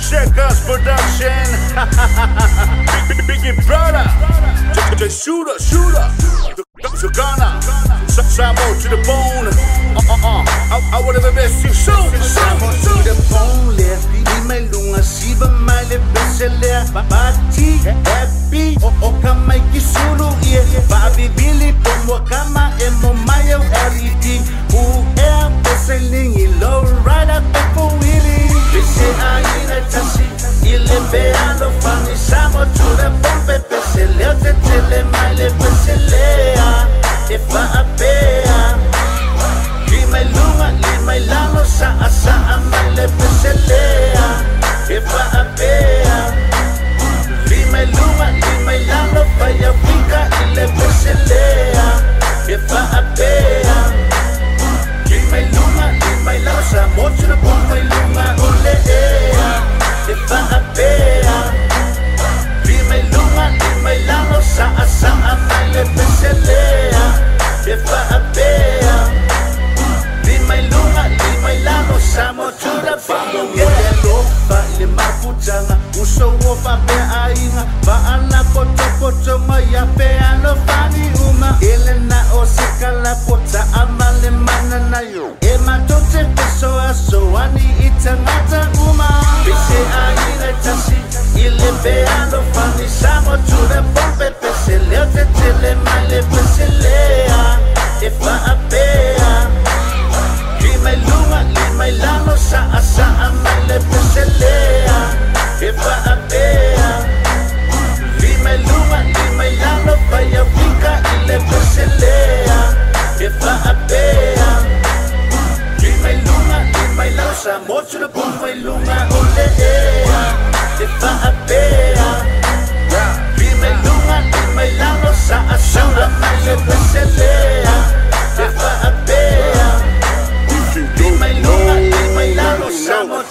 Shack House Production. Biggie brother, the shooter, the gunner. Samo to the bone. I would have the best you soon. Samo to the bone, left. May lunga siba male besele. Bati happy. O kama ikisulu ye. Babi Billy pomwa kama emo mayo RED. Who air beseling low rider for Willie. Bese aina tasi. Ile beano fani. Samo to the bone besele. Te tele male besele. If I appear, lima lunga, lima lano sa asa amale peselea. If I appear, lima lunga, lima lano faya fika ile peselea. If I appear, lima lunga, lima lano sa mocho na pompa lunga olea. If I appear, lima lunga, lima lano sa asa amale peselea. If I appear, lima lunga, lima lano samo to the bone. Yellow, fa lima putanga, uso wofa pe ainga, fa ana poto maya pe ano fani uma. Elena osikala pota amale manana yo. Ema tote peso aso ani itangata uma. Bese ainga tasi, ile pe ano fani samo to the bone. Pesele te tele male peselea. If I appear, lima lunga, lima lano sa asa amale peselea. If I appear, lima lunga, lima lano faya fika ile peselea. If I appear, lima lunga, lima lano sa mocho na pompa lunga olea. If I appear, lima lunga, lima lano sa asa amale peselea. If I appear, lima lunga, lima lano samo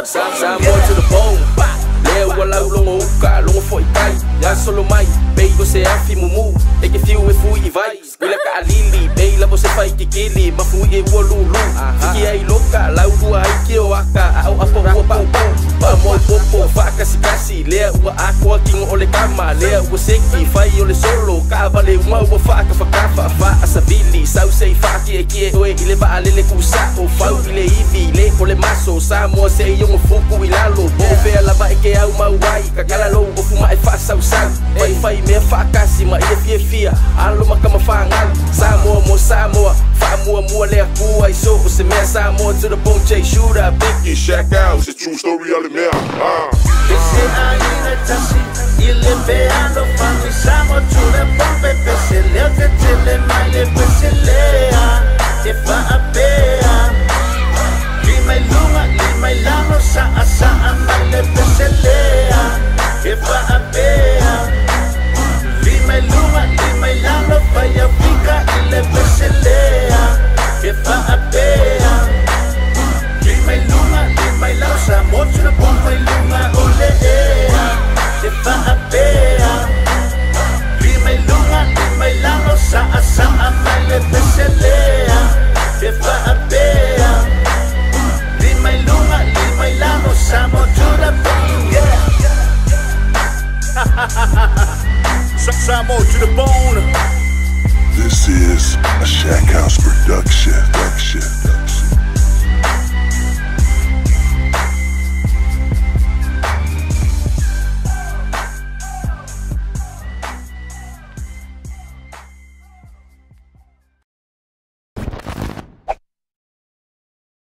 to the bone. Leo wala ulongo uka, longo foi kai. Ya solo mai, beigo se afi mumu. Eke fiu e fui vai. Wila ka alili, beila você fai kikili. Mafui e wolulu. Fiki ai loka, lau dua ai ke o aka. Au apo ua pau pau. Pa mo popo, faka si kasi. Lea ua ako aking ole kama. Lea ua seki, fai ole solo. Kavale uma ua faka fakafa. Fa asabili, sau sei faki e kie oe. Ile ba alele kusa o fau ile ivi. Le ole maso, samo se yongo fuku ilalo. Bove alava eke au mauai. Kakala lo o fuma e fa sau sau. Fai me fakasi ma ile fie fia. Alo makama fangal. Samoa mo Samoa. Fa mua mua le akua I so. Se me Samoa to the bone chase shooter. Biggie Shack House, it's true story out of there. Bese aina tasi. Ile beano fani samo to the bone peselea. Te tele male peselea. If I appear, lima lunga, lima lano sa asa amale peselea. If I appear, lima lunga, lima lano faya fika ile peselea. If I appear, lima lunga, lima lano sa mocho na pompa lunga olea. If I appear, lima lunga, lima lano sa asa amale peselea. If I appear, lima lunga, lima lano samo to the bone. Samo to the bone. This is a Shack House production.